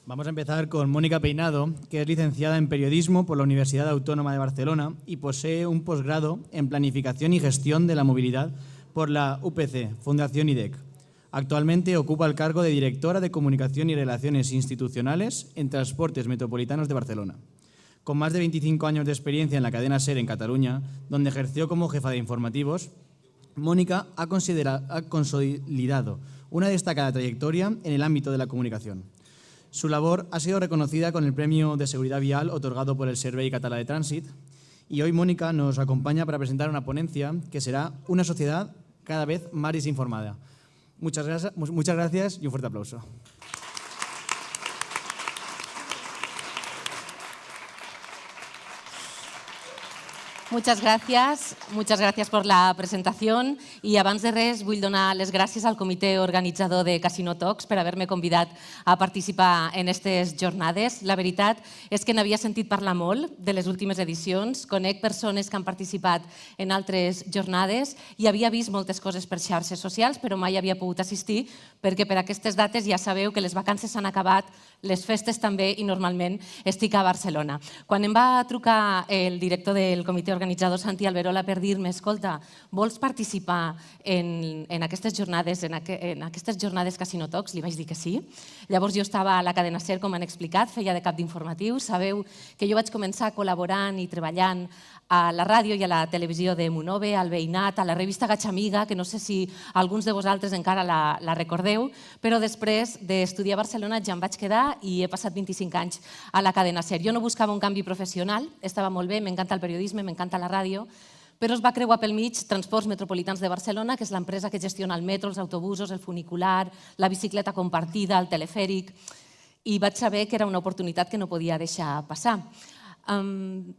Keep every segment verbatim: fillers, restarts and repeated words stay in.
Vamos a empezar con Mónica Peinado, que es licenciada en Periodismo por la Universidad Autónoma de Barcelona y posee un posgrado en Planificación y Gestión de la Movilidad por la U P C, Fundación I D E C. Actualmente ocupa el cargo de Directora de Comunicación y Relaciones Institucionales en Transportes Metropolitanos de Barcelona. Con más de veinticinco años de experiencia en la cadena SER en Cataluña, donde ejerció como jefa de informativos, Mónica ha, ha consolidado una destacada trayectoria en el ámbito de la comunicación. Su labor ha sido reconocida con el Premio de Seguridad Vial otorgado por el Servei Català de Trànsit y hoy Mónica nos acompaña para presentar una ponencia que será Una sociedad cada vez más desinformada. Muchas gracias, muchas gracias y un fuerte aplauso. Muchas gràcies, muchas gracias por la presentación i abans de res vull donar les gràcies al comitè organitzador de Casino Talks per haver-me convidat a participar en aquestes jornades. La veritat és que n'havia sentit parlar molt de les últimes edicions, conec persones que han participat en altres jornades i havia vist moltes coses per xarxes socials, però mai havia pogut assistir perquè per aquestes dates ja sabeu que les vacances s'han acabat, les festes també i normalment estic a Barcelona. Quan em va trucar el director del comitè organitzador organitzador Santi Alberola per dir-me escolta, vols participar en, en aquestes jornades en, aqu en aquestes jornades Casino Talks? Li vaig dir que sí. Llavors jo estava a la cadena SER, com han explicat, feia de cap d'informatius. Sabeu que jo vaig començar col·laborant i treballant a la ràdio i a la televisió de Monove, al Veïnat, a la revista Gatxamiga, que no sé si alguns de vosaltres encara la, la recordeu, però després d'estudiar a Barcelona ja em vaig quedar i he passat vint-i-cinc anys a la cadena SER. Jo no buscava un canvi professional, estava molt bé, m'encanta el periodisme, m'encanta a la ràdio, però es va creuar pel mig Transports Metropolitans de Barcelona, que és l'empresa que gestiona el metro, els autobusos, el funicular, la bicicleta compartida, el telefèric, i vaig saber que era una oportunitat que no podia deixar passar. Um,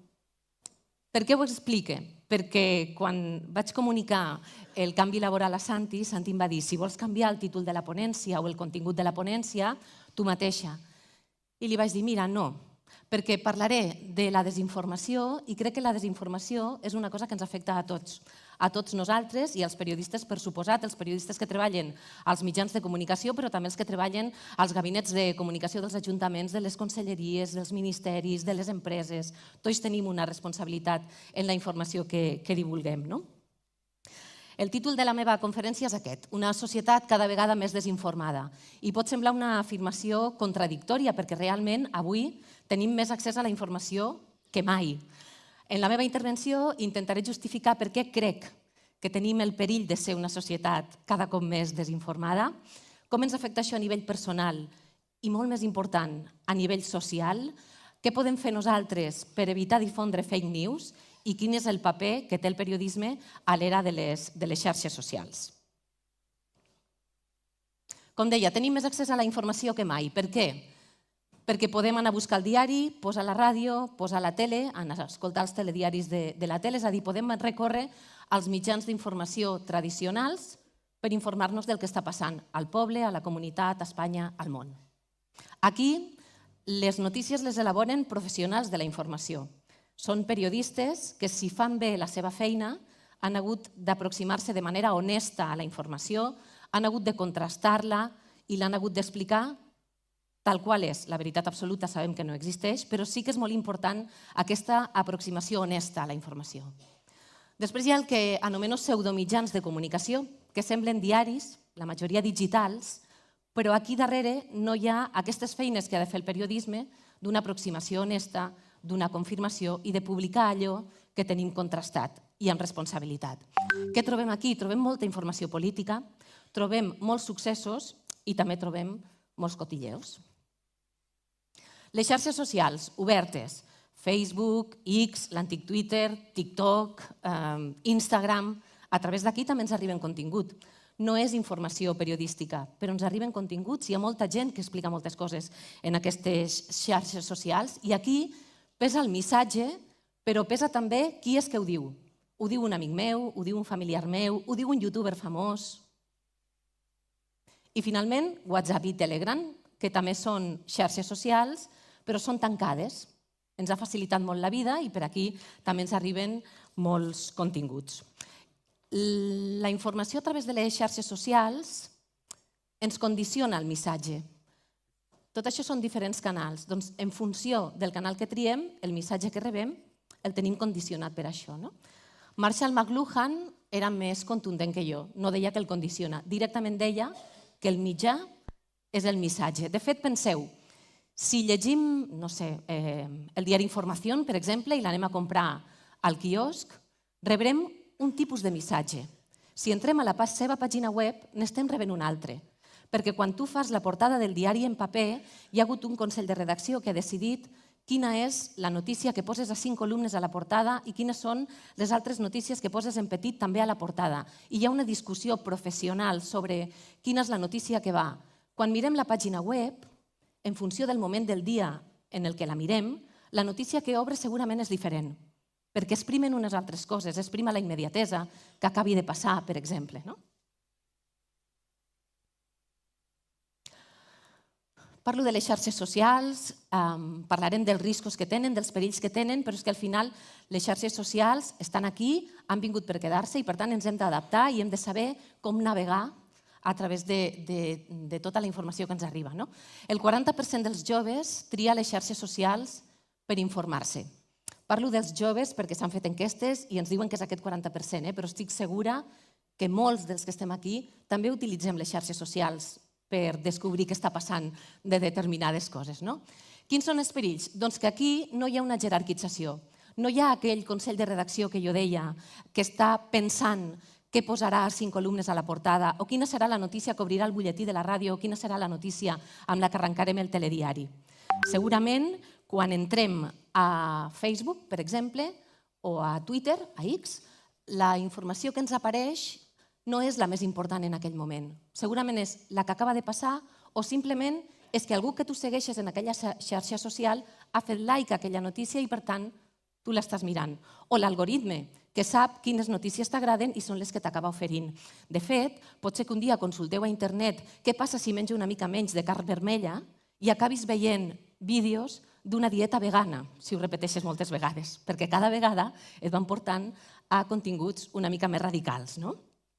per què ho explique? Perquè quan vaig comunicar el canvi laboral a Santi, Santi em va dir si vols canviar el títol de la ponència o el contingut de la ponència, tu mateixa. I li vaig dir, mira, no, perquè parlaré de la desinformació i crec que la desinformació és una cosa que ens afecta a tots, a tots nosaltres i als periodistes, per suposat, els periodistes que treballen als mitjans de comunicació, però també els que treballen als gabinets de comunicació dels ajuntaments, de les conselleries, dels ministeris, de les empreses. Tots tenim una responsabilitat en la informació que, que divulguem, no? El títol de la meva conferència és aquest, Una societat cada vegada més desinformada. I pot semblar una afirmació contradictòria perquè realment avui tenim més accés a la informació que mai. En la meva intervenció intentaré justificar per què crec que tenim el perill de ser una societat cada cop més desinformada, com ens afecta això a nivell personal i, molt més important, a nivell social, què podem fer nosaltres per evitar difondre fake news i quin és el paper que té el periodisme a l'era de les, de les xarxes socials. Com deia, tenim més accés a la informació que mai. Per què? Perquè podem anar a buscar el diari, posar la ràdio, posar la tele, anar a escoltar els telediaris de, de la tele, és a dir, podem recórrer als mitjans d'informació tradicionals per informar-nos del que està passant al poble, a la comunitat, a Espanya, al món. Aquí, les notícies les elaboren professionals de la informació. Són periodistes que, si fan bé la seva feina, han hagut d'aproximar-se de manera honesta a la informació, han hagut de contrastar-la i l'han hagut d'explicar tal qual és. La veritat absoluta sabem que no existeix, però sí que és molt important aquesta aproximació honesta a la informació. Després hi ha el que anomeno pseudomitjans de comunicació, que semblen diaris, la majoria digitals, però aquí darrere no hi ha aquestes feines que ha de fer el periodisme d'una aproximació honesta, d'una confirmació i de publicar allò que tenim contrastat i amb responsabilitat. Què trobem aquí? Trobem molta informació política, trobem molts successos i també trobem molts cotilleos. Les xarxes socials obertes, Facebook, X, l'antic Twitter, TikTok, Instagram, a través d'aquí també ens arriben contingut. No és informació periodística, però ens arriben continguts. Hi ha molta gent que explica moltes coses en aquestes xarxes socials i aquí pesa el missatge, però pesa també qui és que ho diu. Ho diu un amic meu, ho diu un familiar meu, ho diu un youtuber famós. I finalment, WhatsApp i Telegram, que també són xarxes socials, però són tancades. Ens ha facilitat molt la vida i per aquí també ens arriben molts continguts. La informació a través de les xarxes socials ens condiciona el missatge. Tot això són diferents canals. Doncs, en funció del canal que triem, el missatge que rebem el tenim condicionat per això. No? Marshall McLuhan era més contundent que jo. No deia que el condiciona. Directament deia que el mitjà és el missatge. De fet, penseu, si llegim, no sé, eh, el diari Informació, per exemple, i l'anem a comprar al quiosc, rebrem un tipus de missatge. Si entrem a la seva pàgina web, n'estem rebent un altre. Perquè quan tu fas la portada del diari en paper, hi ha hagut un consell de redacció que ha decidit quina és la notícia que poses a cinc columnes a la portada i quines són les altres notícies que poses en petit també a la portada. I hi ha una discussió professional sobre quina és la notícia que va. Quan mirem la pàgina web, en funció del moment del dia en el que la mirem, la notícia que obre segurament és diferent, perquè es primen unes altres coses, es prima la immediatesa que acabi de passar, per exemple. No? Parlo de les xarxes socials, um, parlarem dels riscos que tenen, dels perills que tenen, però és que al final les xarxes socials estan aquí, han vingut per quedar-se i per tant ens hem d'adaptar i hem de saber com navegar a través de, de, de tota la informació que ens arriba. No? El quaranta per cent dels joves tria les xarxes socials per informar-se. Parlo dels joves perquè s'han fet enquestes i ens diuen que és aquest quaranta per cent, eh? Però estic segura que molts dels que estem aquí també utilitzem les xarxes socials per descobrir què està passant de determinades coses. No? Quins són els perills? Doncs que aquí no hi ha una jerarquització. No hi ha aquell consell de redacció que jo deia que està pensant què posarà cinc columnes a la portada o quina serà la notícia que obrirà el butlletí de la ràdio o quina serà la notícia amb la que arrencarem el telediari. Segurament, quan entrem a Facebook, per exemple, o a Twitter, a X, la informació que ens apareix no és la més important en aquell moment. Segurament és la que acaba de passar o simplement és que algú que tu segueixes en aquella xarxa social ha fet like a aquella notícia i, per tant, tu l'estàs mirant. O l'algoritme, que sap quines notícies t'agraden i són les que t'acaba oferint. De fet, pot ser que un dia consulteu a internet què passa si menjo una mica menys de carn vermella i acabis veient vídeos d'una dieta vegana, si ho repeteixes moltes vegades, perquè cada vegada et van portant a continguts una mica més radicals. No?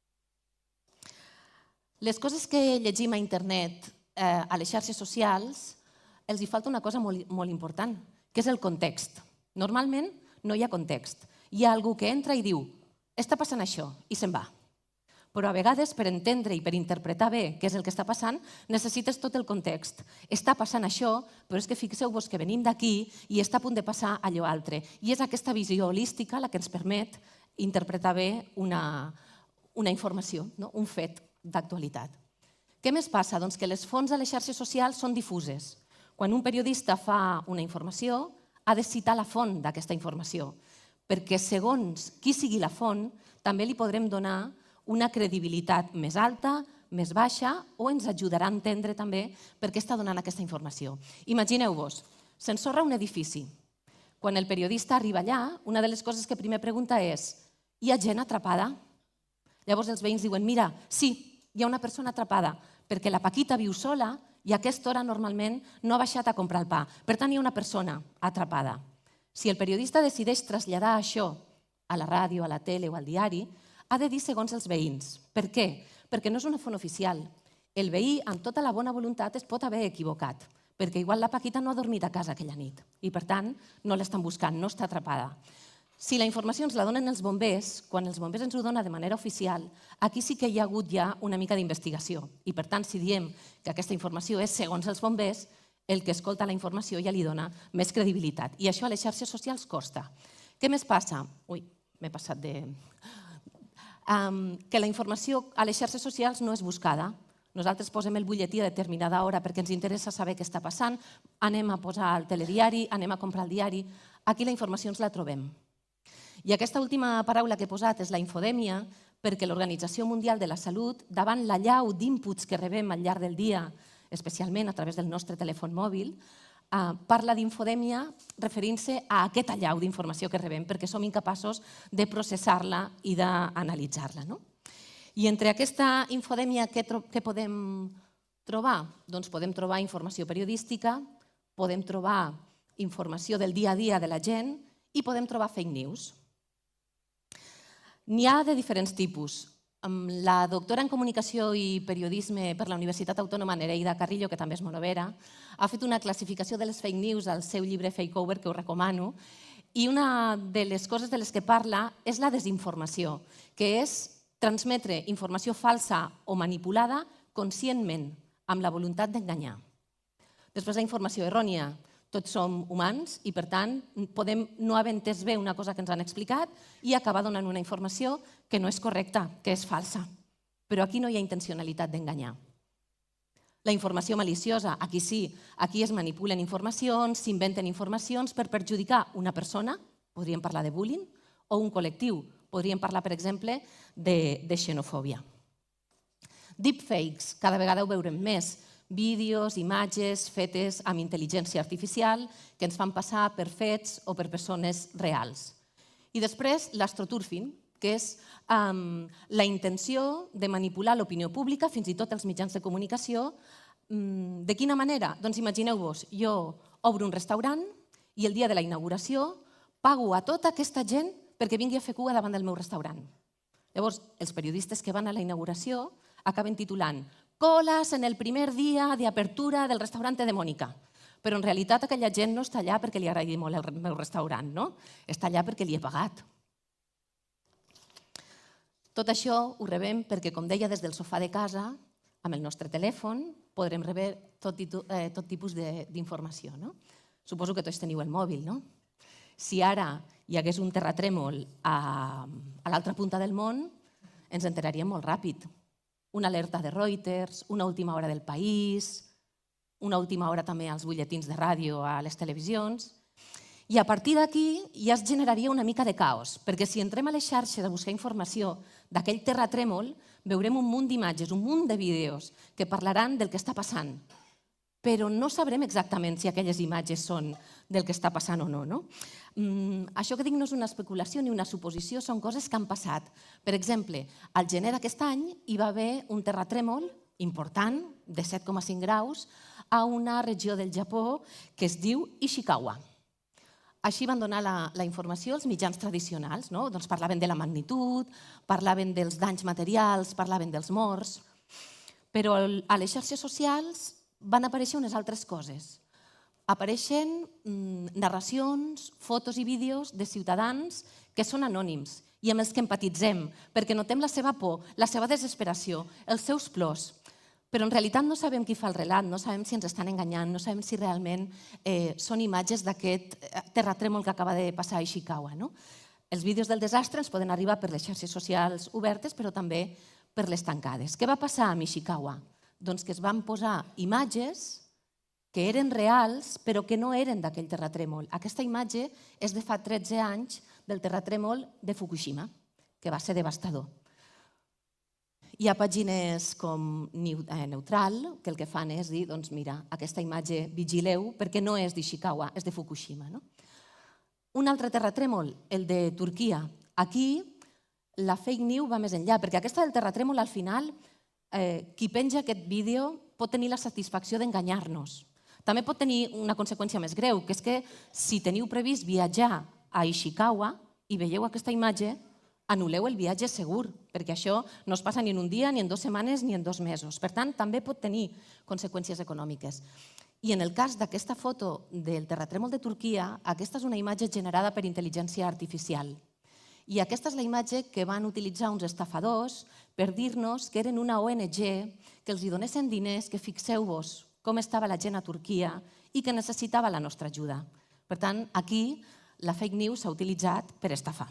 Les coses que llegim a internet, eh, a les xarxes socials, els hi falta una cosa molt, molt important, que és el context. Normalment no hi ha context. Hi ha algú que entra i diu «està passant això» i se'n va. Però a vegades, per entendre i per interpretar bé què és el que està passant, necessites tot el context. Està passant això, però és que fixeu-vos que venim d'aquí i està a punt de passar allò altre. I és aquesta visió holística la que ens permet interpretar bé una, una informació, no? Un fet d'actualitat. Què més passa? Doncs que les fonts a les xarxes socials són difuses. Quan un periodista fa una informació, ha de citar la font d'aquesta informació, perquè segons qui sigui la font, també li podrem donar una credibilitat més alta, més baixa, o ens ajudarà a entendre també per què està donant aquesta informació. Imagineu-vos, s'ensorra un edifici. Quan el periodista arriba allà, una de les coses que primer pregunta és «hi ha gent atrapada?» Llavors els veïns diuen «mira, sí, hi ha una persona atrapada, perquè la Paquita viu sola i a aquesta hora normalment no ha baixat a comprar el pa. Per tant, hi ha una persona atrapada». Si el periodista decideix traslladar això a la ràdio, a la tele o al diari, ha de dir segons els veïns. Per què? Perquè no és una font oficial. El veí, amb tota la bona voluntat, es pot haver equivocat, perquè igual la Paquita no ha dormit a casa aquella nit i, per tant, no l'estan buscant, no està atrapada. Si la informació ens la donen els bombers, quan els bombers ens ho donen de manera oficial, aquí sí que hi ha hagut ja una mica d'investigació. I, per tant, si diem que aquesta informació és segons els bombers, el que escolta la informació ja li dona més credibilitat. I això a les xarxes socials costa. Què més passa? Ui, m'he passat de... Um, que la informació a les xarxes socials no és buscada. Nosaltres posem el butlletí a determinada hora perquè ens interessa saber què està passant, anem a posar el telediari, anem a comprar el diari. Aquí la informació ens la trobem. I aquesta última paraula que he posat és la infodèmia, perquè l'Organització Mundial de la Salut, davant l'allau d'inputs que rebem al llarg del dia, especialment a través del nostre telèfon mòbil, eh, parla d'infodèmia referint-se a aquest allau d'informació que rebem, perquè som incapaços de processar-la i d'analitzar-la. No? I entre aquesta infodèmia, què, què podem trobar? Doncs podem trobar informació periodística, podem trobar informació del dia a dia de la gent i podem trobar fake news. N'hi ha de diferents tipus. La doctora en Comunicació i Periodisme per la Universitat Autònoma Nereida Carrillo, que també és monovera, ha fet una classificació de les fake news al seu llibre Fake Over, que us recomano, i una de les coses de les que parla és la desinformació, que és transmetre informació falsa o manipulada conscientment, amb la voluntat d'enganyar. Després, la informació errònia. Tots som humans i, per tant, podem no haver entès bé una cosa que ens han explicat i acabar donant una informació que no és correcta, que és falsa. Però aquí no hi ha intencionalitat d'enganyar. La informació maliciosa, aquí sí, aquí es manipulen informacions, s'inventen informacions per perjudicar una persona, podríem parlar de bullying, o un col·lectiu, podríem parlar, per exemple, de, de xenofòbia. Deepfakes, cada vegada ho veurem més, vídeos, imatges fetes amb intel·ligència artificial que ens fan passar per fets o per persones reals. I després, l'astroturfing, que és um, la intenció de manipular l'opinió pública, fins i tot els mitjans de comunicació. Um, de quina manera? Doncs imagineu-vos, jo obro un restaurant i el dia de la inauguració pago a tota aquesta gent perquè vingui a fer cua davant del meu restaurant. Llavors, els periodistes que van a la inauguració acaben titulant «Colas en el primer dia de apertura del restaurante de Mónica». Però en realitat aquella gent no està allà perquè li agradi molt el meu restaurant, no? Està allà perquè li he pagat. Tot això ho rebem perquè, com deia, des del sofà de casa, amb el nostre telèfon, podrem rebre tot, eh, tot tipus d'informació. No? Suposo que tots teniu el mòbil, no? Si ara hi hagués un terratrèmol a, a l'altra punta del món, ens enteraríem molt ràpid. Una alerta de Reuters, una última hora del País, una última hora també als butlletins de ràdio, a les televisions. I a partir d'aquí ja es generaria una mica de caos, perquè si entrem a les xarxes a buscar informació d'aquell terratrèmol, veurem un munt d'imatges, un munt de vídeos que parlaran del que està passant. Però no sabrem exactament si aquelles imatges són del que està passant o no. no? Mm, això que dic no és una especulació ni una suposició, són coses que han passat. Per exemple, al gener d'aquest any hi va haver un terratrèmol important, de set coma cinc graus, a una regió del Japó que es diu Ishikawa. Així van donar la, la informació els mitjans tradicionals. No? Doncs parlaven de la magnitud, parlaven dels danys materials, parlaven dels morts. Però a les xarxes socials van aparèixer unes altres coses. Apareixen mm, narracions, fotos i vídeos de ciutadans que són anònims i amb els que empatitzem, perquè notem la seva por, la seva desesperació, els seus plors. Però en realitat no sabem qui fa el relat, no sabem si ens estan enganyant, no sabem si realment eh, són imatges d'aquest terratrèmol que acaba de passar a Ishikawa. No? Els vídeos del desastre ens poden arribar per les xarxes socials obertes, però també per les tancades. Què va passar a Ishikawa? Doncs que es van posar imatges que eren reals, però que no eren d'aquell terratrèmol. Aquesta imatge és de fa tretze anys del terratrèmol de Fukushima, que va ser devastador. Hi ha pàgines com Neutral, que el que fan és dir, doncs mira, aquesta imatge vigileu, perquè no és d'Ishikawa, és de Fukushima. No? Un altre terratrèmol, el de Turquia. Aquí la fake news va més enllà, perquè aquesta del terratrèmol al final, eh, qui penja aquest vídeo pot tenir la satisfacció d'enganyar-nos. També pot tenir una conseqüència més greu, que és que si teniu previst viatjar a Ishikawa i veieu aquesta imatge, anul·leu el viatge segur, perquè això no es passa ni en un dia, ni en dues setmanes, ni en dos mesos. Per tant, també pot tenir conseqüències econòmiques. I en el cas d'aquesta foto del terratrèmol de Turquia, aquesta és una imatge generada per intel·ligència artificial. I aquesta és la imatge que van utilitzar uns estafadors per dir-nos que eren una O N G, que els hi donessin diners, que fixeu-vos com estava la gent a Turquia i que necessitava la nostra ajuda. Per tant, aquí la fake news s'ha utilitzat per estafar.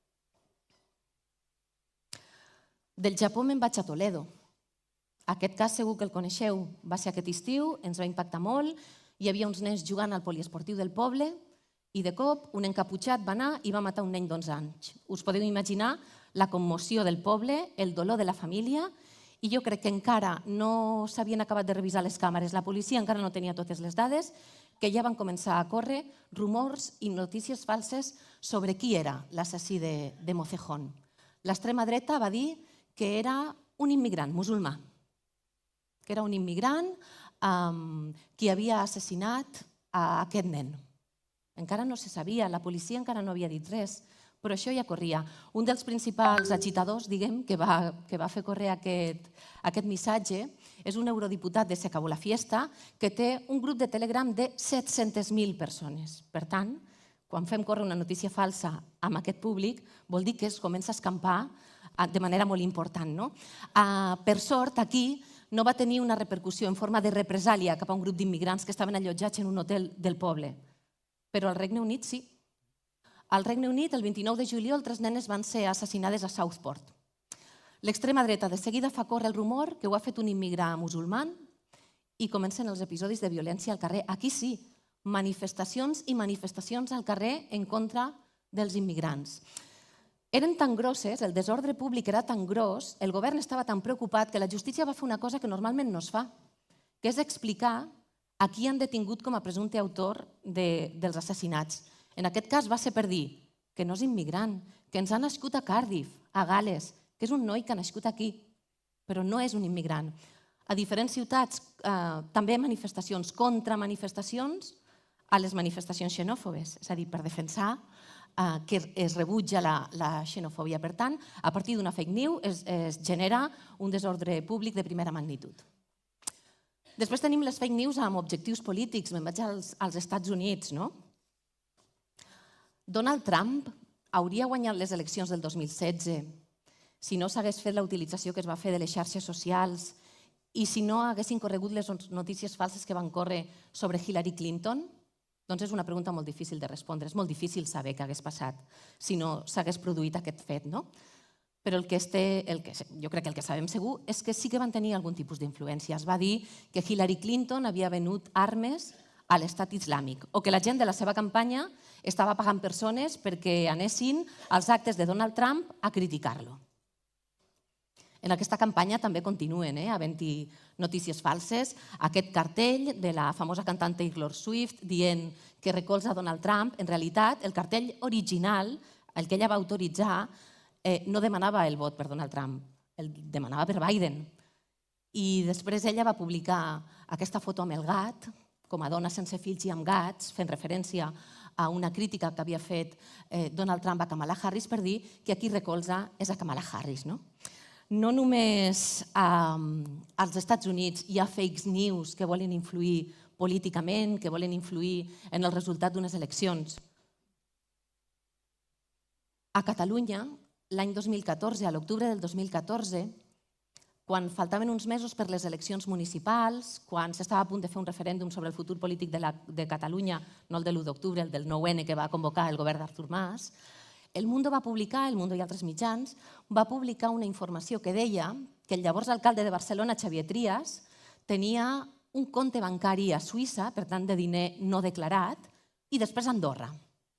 Del Japó me'n vaig a Toledo. Aquest cas segur que el coneixeu. Va ser aquest estiu, ens va impactar molt. Hi havia uns nens jugant al poliesportiu del poble i de cop un encaputxat va anar i va matar un nen d'onze anys. Us podeu imaginar la commoció del poble, el dolor de la família, i jo crec que encara no s'havien acabat de revisar les càmeres. La policia encara no tenia totes les dades, que ja van començar a córrer rumors i notícies falses sobre qui era l'assassí de, de Mocejón. L'extrema dreta va dir que era un immigrant musulmà, que era un immigrant um, qui havia assassinat a aquest nen. Encara no se sabia, la policia encara no havia dit res, però això ja corria. Un dels principals agitadors, diguem, que va, que va fer córrer aquest, aquest missatge és un eurodiputat de Se acabó la fiesta que té un grup de Telegram de set-centes mil persones. Per tant, quan fem córrer una notícia falsa amb aquest públic, vol dir que es comença a escampar de manera molt important. No? Per sort, aquí no va tenir una repercussió en forma de represàlia cap a un grup d'immigrants que estaven allotjats en un hotel del poble. Però al Regne Unit sí. Al Regne Unit, el vint-i-nou de juliol, tres nenes van ser assassinades a Southport. L'extrema dreta de seguida fa córrer el rumor que ho ha fet un immigrant musulman i comencen els episodis de violència al carrer. Aquí sí, manifestacions i manifestacions al carrer en contra dels immigrants. Eren tan grosses, el desordre públic era tan gros, el govern estava tan preocupat que la justícia va fer una cosa que normalment no es fa, que és explicar a qui han detingut com a presumpte autor de, dels assassinats. En aquest cas va ser per dir que no és immigrant, que ens ha nascut a Cardiff, a Gales, que és un noi que ha nascut aquí, però no és un immigrant. A diferents ciutats eh, també manifestacions, contramanifestacions a les manifestacions xenòfobes, és a dir, per defensar eh, que es rebutja la, la xenofòbia. Per tant, a partir d'una fake news es, es genera un desordre públic de primera magnitud. Després tenim les fake news amb objectius polítics. Me'n vaig als, als Estats Units, no? Donald Trump hauria guanyat les eleccions del dos mil setze si no s'hagués fet la utilització que es va fer de les xarxes socials i si no haguessin corregut les notícies falses que van córrer sobre Hillary Clinton? Doncs és una pregunta molt difícil de respondre. És molt difícil saber què hagués passat si no s'hagués produït aquest fet, no? Però el que, este, el que jo crec que el que sabem segur és que sí que van tenir algun tipus d'influència. Es va dir que Hillary Clinton havia venut armes a l'estat islàmic o que la gent de la seva campanya estava pagant persones perquè anessin als actes de Donald Trump a criticar-lo. En aquesta campanya també continuen eh, havent-hi notícies falses. Aquest cartell de la famosa cantant Taylor Swift dient que recolza Donald Trump, en realitat el cartell original, el que ella va autoritzar, eh, no demanava el vot per Donald Trump, el demanava per Biden. I després ella va publicar aquesta foto amb el gat, com a dona sense fills i amb gats, fent referència a una crítica que havia fet Donald Trump a Kamala Harris per dir que a qui recolza és a Kamala Harris. No, no només als Estats Units hi ha fake news que volen influir políticament, que volen influir en el resultat d'unes eleccions. A Catalunya, l'any dos mil catorze, a l'octubre del dos mil catorze, quan faltaven uns mesos per les eleccions municipals, quan s'estava a punt de fer un referèndum sobre el futur polític de, la, de Catalunya, no el de l'u d'octubre, el del nou ene que va convocar el govern d'Artur Mas, El Mundo va publicar, El Mundo i altres mitjans, va publicar una informació que deia que el llavors alcalde de Barcelona, Xavier Trias, tenia un compte bancari a Suïssa, per tant de diner no declarat, i després a Andorra.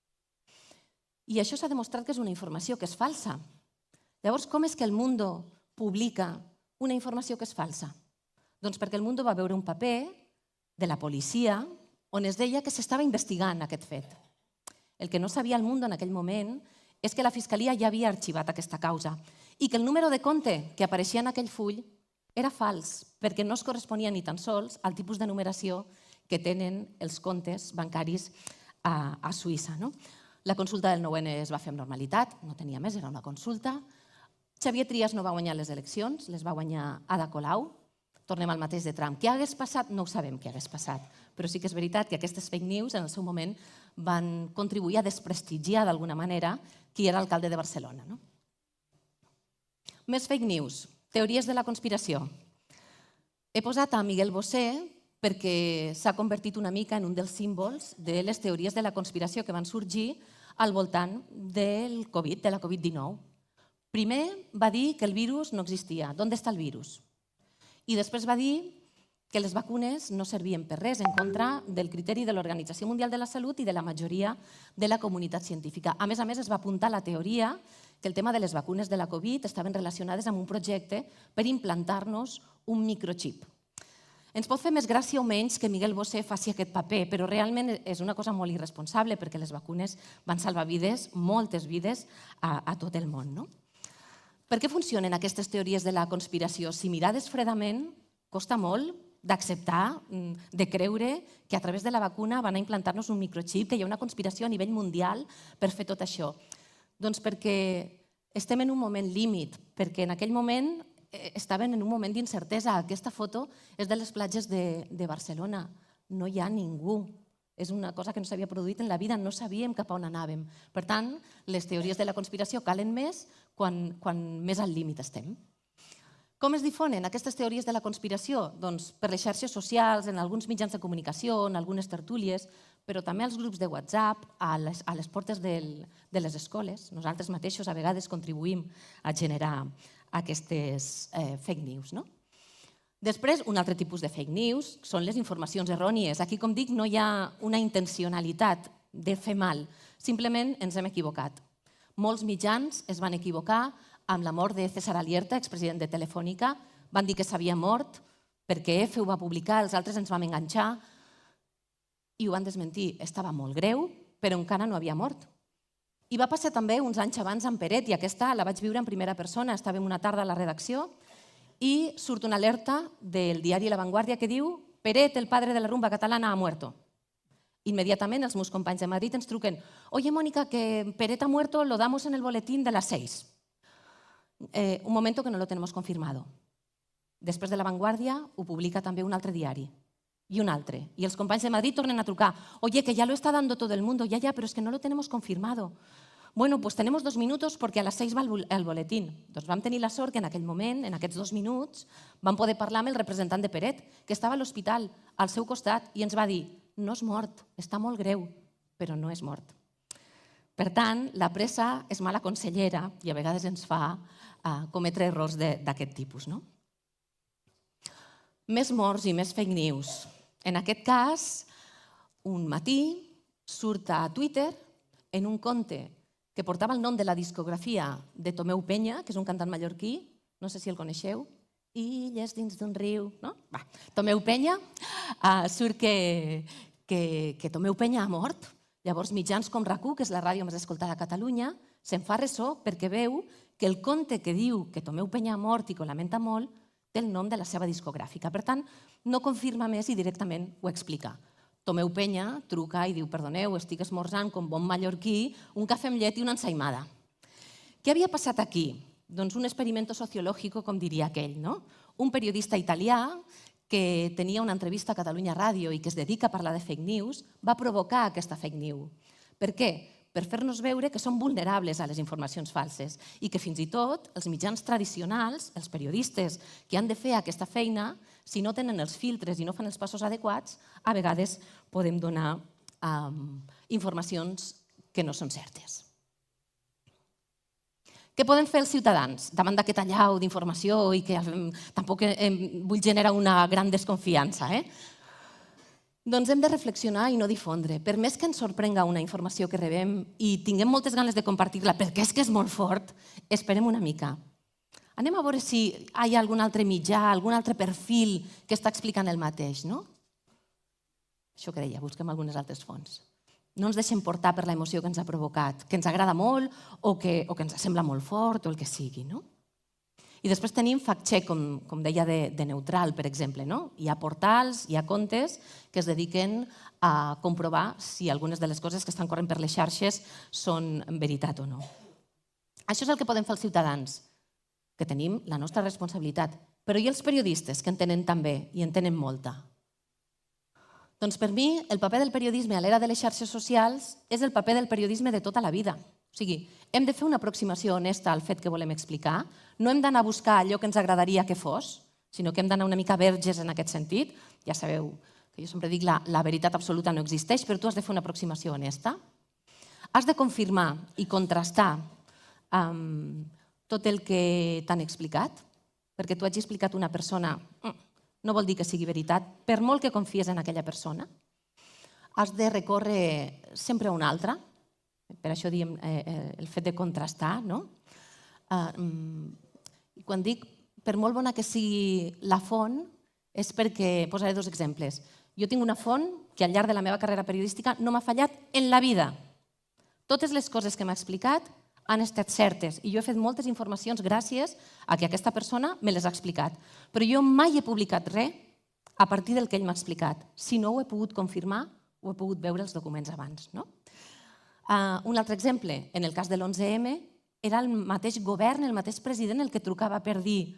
I això s'ha demostrat que és una informació que és falsa. Llavors, com és que El Mundo publica una informació que és falsa? Doncs perquè El Mundo va veure un paper de la policia on es deia que s'estava investigant aquest fet. El que no sabia El Mundo en aquell moment és que la Fiscalia ja havia arxivat aquesta causa i que el número de compte que apareixia en aquell full era fals, perquè no es corresponia ni tan sols al tipus de numeració que tenen els comptes bancaris a, a Suïssa. No? La consulta del nou ene es va fer amb normalitat, no tenia més, era una consulta. Xavier Trias no va guanyar les eleccions, les va guanyar Ada Colau. Tornem al mateix de Trump. Què hagués passat? No ho sabem què hagués passat, però sí que és veritat que aquestes fake news en el seu moment van contribuir a desprestigiar d'alguna manera qui era alcalde de Barcelona. No? Més fake news, teories de la conspiració. He posat a Miguel Bosé perquè s'ha convertit una mica en un dels símbols de les teories de la conspiració que van sorgir al voltant del Covid, de la Covid dinou. Primer va dir que el virus no existia. ¿Dónde está el virus? I després va dir que les vacunes no servien per res en contra del criteri de l'Organització Mundial de la Salut i de la majoria de la comunitat científica. A més a més, es va apuntar la teoria que el tema de les vacunes de la Covid estaven relacionades amb un projecte per implantar-nos un microxip. Ens pot fer més gràcia o menys que Miguel Bosé faci aquest paper, però realment és una cosa molt irresponsable perquè les vacunes van salvar vides, moltes vides, a, a tot el món. No? Per què funcionen aquestes teories de la conspiració? Si mirades fredament, costa molt d'acceptar, de creure que a través de la vacuna van a implantar-nos un microxip, que hi ha una conspiració a nivell mundial per fer tot això. Doncs perquè estem en un moment límit, perquè en aquell moment estaven en un moment d'incertesa. Aquesta foto és de les platges de, de Barcelona. No hi ha ningú. És una cosa que no s'havia produït en la vida, no sabíem cap a on anàvem. Per tant, les teories de la conspiració calen més quan, quan més al límit estem. Com es difonen aquestes teories de la conspiració? Doncs per les xarxes socials, en alguns mitjans de comunicació, en algunes tertúlies, però també als grups de WhatsApp, a les, a les portes del, de les escoles. Nosaltres mateixos a vegades contribuïm a generar aquestes eh, fake news. No? Després, un altre tipus de fake news són les informacions errònies. Aquí, com dic, no hi ha una intencionalitat de fer mal, simplement ens hem equivocat. Molts mitjans es van equivocar amb la mort de César Alierta, expresident de Telefònica. Van dir que s'havia mort perquè E F ho va publicar, els altres ens vam enganxar i ho van desmentir. Estava molt greu, però encara no havia mort. I va passar també uns anys abans amb Peret, i aquesta la vaig viure en primera persona. Estàvem una tarda a la redacció i surt una alerta del diari La Vanguardia que diu Peret, el padre de la rumba catalana, ha muerto. Inmediatament els meus companys de Madrid ens truquen «Oye, Mónica, que Peret ha muerto, lo damos en el boletín de las seis». Eh, un momento que no lo tenemos confirmado. Després de La Vanguardia ho publica també un altre diari. Y un altre. Y els companys de Madrid tornen a trucar. Oye, que ya lo está dando todo el mundo. Ya, ya, pero es que no lo tenemos confirmado. Bueno, pues tenemos dos minutos porque a les seis va el boletín. Doncs vam tenir la sort que en aquell moment, en aquests dos minuts, vam poder parlar amb el representant de Peret, que estava a l'hospital, al seu costat, i ens va dir no és mort, està molt greu, però no és mort. Per tant, la pressa és mala consellera i a vegades ens fa uh, cometre errors d'aquest tipus. No? Més morts i més fake news. En aquest cas, un matí surt a Twitter en un compte que portava el nom de la discografia de Tomeu Peña, que és un cantant mallorquí, no sé si el coneixeu, Illes dins d'un riu, no? Va, Tomeu Peña, uh, surt que, que, que Tomeu Peña ha mort. Llavors, mitjans com RAC u, que és la ràdio més escoltada a Catalunya, se'n fa ressò perquè veu que el conte que diu que Tomeu Peña ha mort i que ho lamenta molt té el nom de la seva discogràfica. Per tant, no confirma més i directament ho explica. Tomeu Peña truca i diu «Perdoneu, estic esmorzant com bon mallorquí, un cafè amb llet i una ensaïmada». Què havia passat aquí? Doncs un experimento sociológico, com diria aquell. No? Un periodista italià que tenia una entrevista a Catalunya Ràdio i que es dedica a parlar de fake news va provocar aquesta fake news. Per què? Per fer-nos veure que som vulnerables a les informacions falses i que fins i tot els mitjans tradicionals, els periodistes que han de fer aquesta feina, si no tenen els filtres i no fan els passos adequats, a vegades podem donar um, informacions que no són certes. Què poden fer els ciutadans davant d'aquest allau d'informació i que um, tampoc eh, vull generar una gran desconfiança? Eh? Doncs hem de reflexionar i no difondre. Per més que ens sorprenga una informació que rebem i tinguem moltes ganes de compartir-la perquè és que és molt fort, esperem una mica. Anem a veure si hi ha algun altre mitjà, algun altre perfil que està explicant el mateix, no? Això que deia, busquem algunes altres fonts. No ens deixem portar per l'emoció que ens ha provocat, que ens agrada molt o que, o que ens sembla molt fort o el que sigui, no? I després tenim fact-check, com, com deia, de, de neutral, per exemple. No? Hi ha portals, hi ha comptes que es dediquen a comprovar si algunes de les coses que estan corrent per les xarxes són veritat o no. Això és el que podem fer els ciutadans, que tenim la nostra responsabilitat. Però i els periodistes, que en tenen també, i en tenen molta? Doncs per mi, el paper del periodisme a l'era de les xarxes socials és el paper del periodisme de tota la vida. O sigui, hem de fer una aproximació honesta al fet que volem explicar, no hem d'anar a buscar allò que ens agradaria que fos, sinó que hem d'anar una mica verges en aquest sentit. Ja sabeu que jo sempre dic la, la veritat absoluta no existeix, però tu has de fer una aproximació honesta. Has de confirmar i contrastar um, tot el que t'han explicat, perquè tu hagi explicat una persona, no vol dir que sigui veritat, per molt que confies en aquella persona. Has de recórrer sempre a una altra, per això diem eh, el fet de contrastar, no? Eh, quan dic per molt bona que sigui la font, és perquè, posaré dos exemples. Jo tinc una font que al llarg de la meva carrera periodística no m'ha fallat en la vida. Totes les coses que m'ha explicat han estat certes i jo he fet moltes informacions gràcies a que aquesta persona me les ha explicat. Però jo mai he publicat res a partir del que ell m'ha explicat. Si no ho he pogut confirmar, ho he pogut veure els documents abans, no? Un altre exemple, en el cas de l'onze eme, era el mateix govern, el mateix president el que trucava per dir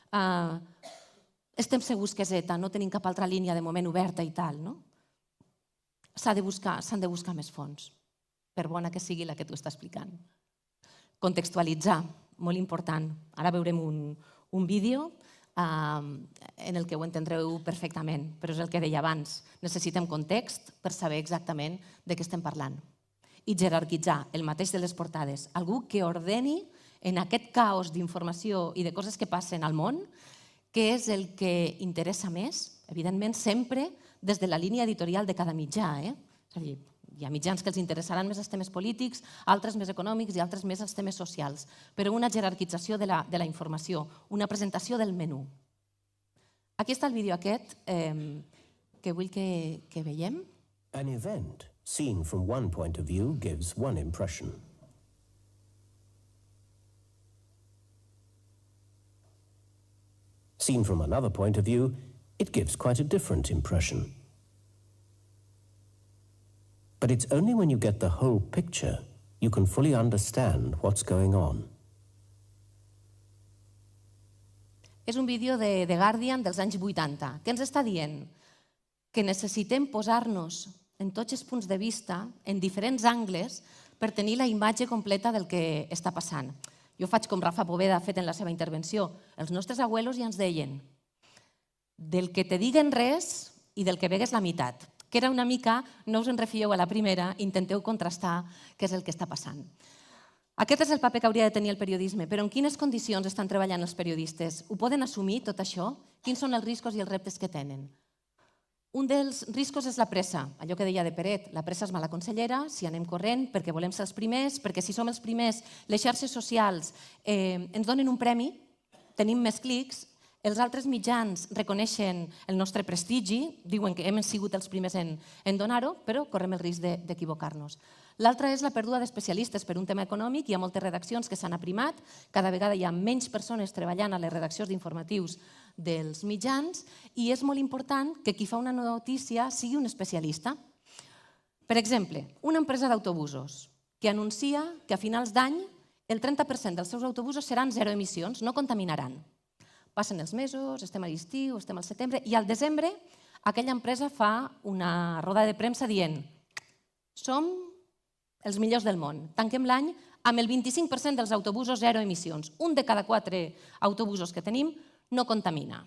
estem segurs que és ETA, no tenim cap altra línia de moment oberta i tal. S'han de buscar més fons, per bona que sigui la que tu estàs explicant. Contextualitzar, molt important. Ara veurem un vídeo en el que ho entendreu perfectament, però és el que deia abans. Necessitem context per saber exactament de què estem parlant. I jerarquitzar, el mateix de les portades. Algú que ordeni en aquest caos d'informació i de coses que passen al món, què és el que interessa més, evidentment sempre des de la línia editorial de cada mitjà. És a dir, hi ha mitjans que els interessaran més els temes polítics, altres més econòmics i altres més els temes socials, però una jerarquització de la informació, una presentació del menú. Aquí està el vídeo aquest que vull que veiem. An event seen from one point of view gives one impression. Seen from another point of view, it gives quite a different impression. But it's only when you get the whole picture you can fully understand what's going on. És un vídeo de The Guardian dels anys vuitanta. Què ens està dient? Que necessitem posar-nos en tots els punts de vista, en diferents angles, per tenir la imatge completa del que està passant. Jo faig com Rafa Poveda ha fet en la seva intervenció. Els nostres abuelos ja ens deien del que te diguen res i del que vegues la meitat, que era una mica, no us en refieu a la primera, intenteu contrastar què és el que està passant. Aquest és el paper que hauria de tenir el periodisme, però en quines condicions estan treballant els periodistes? Ho poden assumir, tot això? Quins són els riscos i els reptes que tenen? Un dels riscos és la pressa, allò que deia de Peret, la pressa és mala consellera, si anem corrent perquè volem ser els primers, perquè si som els primers, les xarxes socials ens donen un premi, tenim més clics, els altres mitjans reconeixen el nostre prestigi, diuen que hem sigut els primers en donar-ho, però correm el risc d'equivocar-nos. L'altra és la pèrdua d'especialistes per un tema econòmic. Hi ha moltes redaccions que s'han aprimat, cada vegada hi ha menys persones treballant a les redaccions d'informatius dels mitjans i és molt important que qui fa una notícia sigui un especialista. Per exemple, una empresa d'autobusos que anuncia que a finals d'any el trenta per cent dels seus autobusos seran zero emissions, no contaminaran. Passen els mesos, estem a l'estiu, estem al setembre i al desembre aquella empresa fa una roda de premsa dient som els millors del món, tanquem l'any amb el vint-i-cinc per cent dels autobusos zero emissions. Un de cada quatre autobusos que tenim no contamina.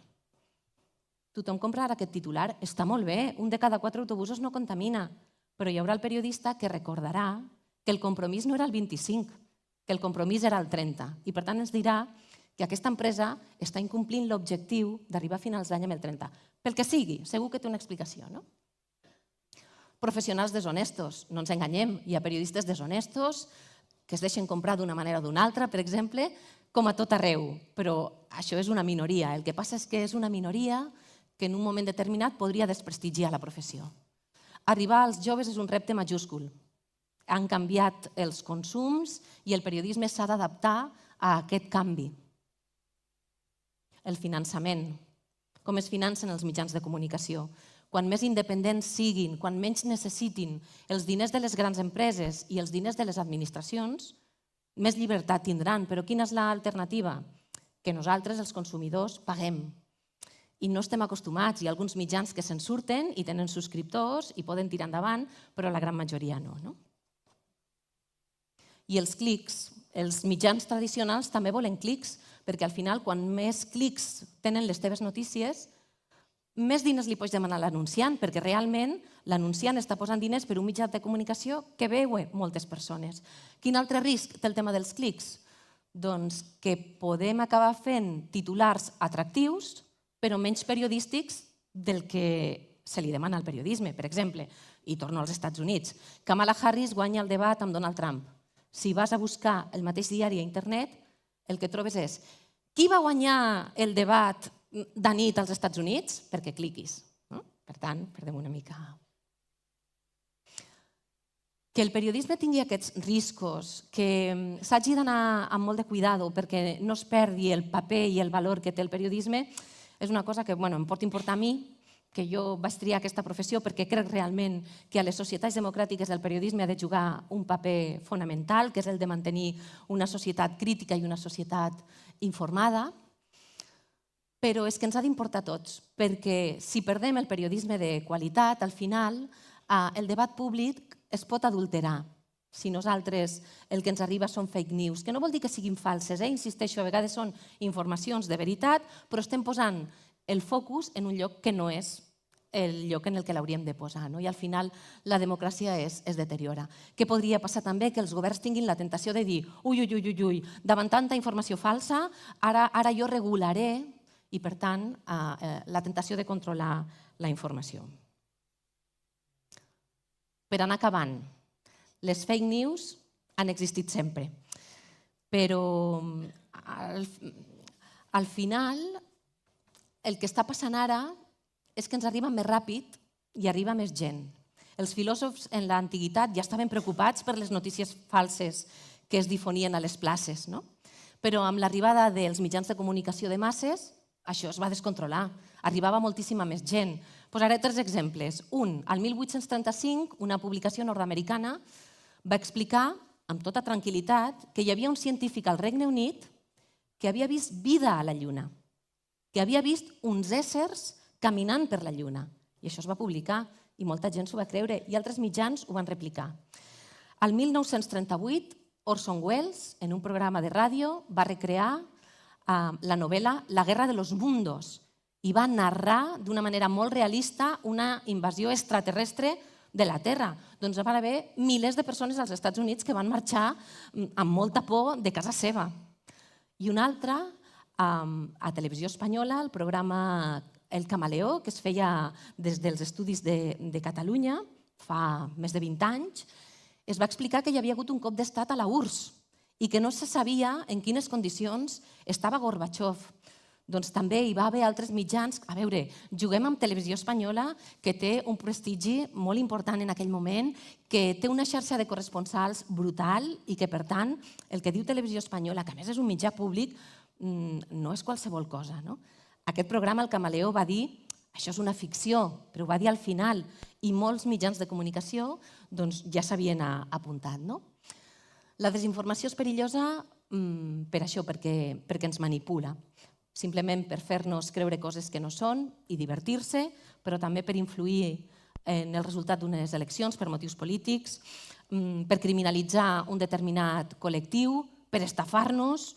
Tothom compra ara aquest titular, està molt bé, un de cada quatre autobusos no contamina, però hi haurà el periodista que recordarà que el compromís no era el vint-i-cinc, que el compromís era el trenta, i per tant ens dirà que aquesta empresa està incomplint l'objectiu d'arribar a finals d'any amb el trenta. Pel que sigui, segur que té una explicació, no? Professionals deshonestos, no ens enganyem, hi ha periodistes deshonestos que es deixen comprar d'una manera o d'una altra, per exemple, com a tot arreu, però això és una minoria. El que passa és que és una minoria que en un moment determinat podria desprestigiar la professió. Arribar als joves és un repte majúscul. Han canviat els consums i el periodisme s'ha d'adaptar a aquest canvi. El finançament, com es financen els mitjans de comunicació. Quan més independents siguin, quan menys necessitin els diners de les grans empreses i els diners de les administracions, més llibertat tindran. Però quina és l'alternativa? Que nosaltres, els consumidors, paguem. I no estem acostumats. Hi ha alguns mitjans que se'n surten i tenen subscriptors i poden tirar endavant, però la gran majoria no. I els clics. Els mitjans tradicionals també volen clics, perquè al final, quan més clics tenen les teves notícies, més diners li pots demanar a l'anunciant, perquè realment l'anunciant està posant diners per un mitjà de comunicació que veuen moltes persones. Quin altre risc té el tema dels clics? Doncs que podem acabar fent titulars atractius, però menys periodístics del que se li demana al periodisme. Per exemple, i torno als Estats Units, Kamala Harris guanya el debat amb Donald Trump. Si vas a buscar el mateix diari a internet, el que trobes és qui va guanyar el debat de nit als Estats Units? Perquè cliquis. Per tant, perdem una mica. Que el periodisme tingui aquests riscos, que s'hagi d'anar amb molt de cuidado perquè no es perdi el paper i el valor que té el periodisme, és una cosa que em pot importar a mi, que jo vaig triar aquesta professió perquè crec realment que a les societats democràtiques el periodisme ha de jugar un paper fonamental, que és el de mantenir una societat crítica i una societat informada, però és que ens ha d'importar a tots, perquè si perdem el periodisme de qualitat, al final el debat públic es pot adulterar. Si nosaltres el que ens arriba són fake news, que no vol dir que siguin falses, eh? Insisteixo, a vegades són informacions de veritat, però estem posant el focus en un lloc que no és el lloc en el que l'hauríem de posar, no? I al final la democràcia es, es deteriora. Què podria passar també? Que els governs tinguin la tentació de dir ui, ui, ui, ui, ui, davant tanta informació falsa, ara, ara jo regularé, i per tant eh, la tentació de controlar la informació. Per anar acabant, les fake news han existit sempre, però al, al final el que està passant ara és que ens arriba més ràpid i arriba més gent. Els filòsofs en l'antiguitat ja estaven preocupats per les notícies falses que es difonien a les places, no? Però amb l'arribada dels mitjans de comunicació de masses, això es va descontrolar. Arribava moltíssima més gent. Posaré tres exemples. Un, al mil vuit-cents trenta-cinc, una publicació nord-americana va explicar, amb tota tranquil·litat, que hi havia un científic al Regne Unit que havia vist vida a la Lluna, que havia vist uns éssers caminant per la Lluna. I això es va publicar i molta gent s'ho va creure i altres mitjans ho van replicar. Al mil nou-cents trenta-vuit, Orson Welles, en un programa de ràdio, va recrear uh, la novel·la La guerra de los mundos i va narrar d'una manera molt realista una invasió extraterrestre de la Terra. Doncs van haver milers de persones als Estats Units que van marxar amb molta por de casa seva. I una altra, a Televisió Espanyola, el programa El Camaleó, que es feia des dels estudis de, de Catalunya fa més de vint anys, es va explicar que hi havia hagut un cop d'estat a la U R S S i que no se sabia en quines condicions estava Gorbachev. Doncs també hi va haver altres mitjans. A veure, juguem amb Televisió Espanyola, que té un prestigi molt important en aquell moment, que té una xarxa de corresponsals brutal i que, per tant, el que diu Televisió Espanyola, que a més és un mitjà públic, no és qualsevol cosa, no? Aquest programa, El Camaleó, va dir això és una ficció, però ho va dir al final, i molts mitjans de comunicació doncs, ja s'havien apuntat, no? La desinformació és perillosa mm, per això, perquè, perquè ens manipula. Simplement per fer-nos creure coses que no són i divertir-se, però també per influir en el resultat d'unes eleccions per motius polítics, per criminalitzar un determinat col·lectiu, per estafar-nos.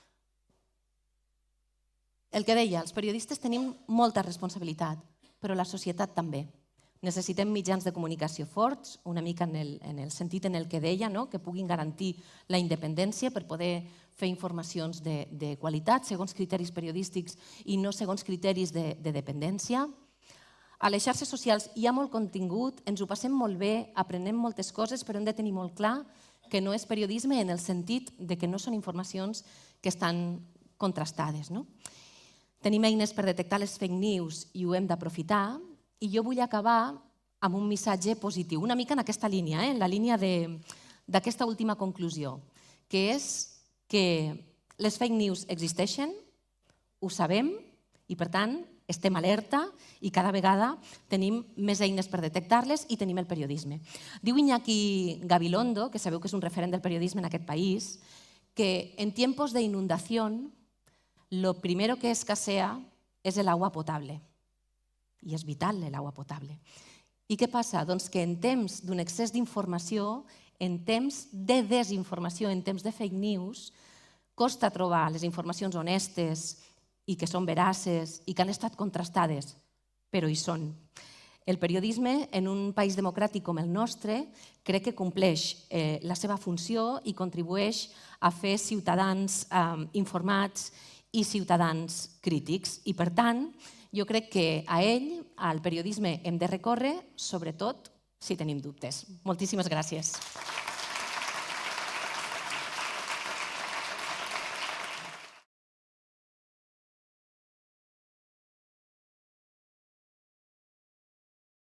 El que deia, els periodistes tenim molta responsabilitat, però la societat també. Necessitem mitjans de comunicació forts, una mica en el, en el sentit en el que deia, no? Que puguin garantir la independència per poder fer informacions de, de qualitat segons criteris periodístics i no segons criteris de, de dependència. A les xarxes socials hi ha molt contingut, ens ho passem molt bé, aprenem moltes coses, però hem de tenir molt clar que no és periodisme en el sentit de que no són informacions que estan contrastades, no? Tenim eines per detectar les fake news i ho hem d'aprofitar. I jo vull acabar amb un missatge positiu, una mica en aquesta línia, eh? en la línia d'aquesta última conclusió, que és que les fake news existeixen, ho sabem, i per tant estem alerta i cada vegada tenim més eines per detectar-les i tenim el periodisme. Diu Iñaki Gabilondo, que sabeu que és un referent del periodisme en aquest país, que en tiempos de inundación lo primero que escasea es el agua potable. I és vital l'aigua potable. I què passa? Doncs que en temps d'un excés d'informació, en temps de desinformació, en temps de fake news, costa trobar les informacions honestes i que són veraces i que han estat contrastades, però hi són. El periodisme, en un país democràtic com el nostre, crec que compleix eh, la seva funció i contribueix a fer ciutadans eh, informats i ciutadans crítics. I, per tant, jo crec que a ell, al periodisme, hem de recórrer, sobretot si tenim dubtes. Moltíssimes gràcies.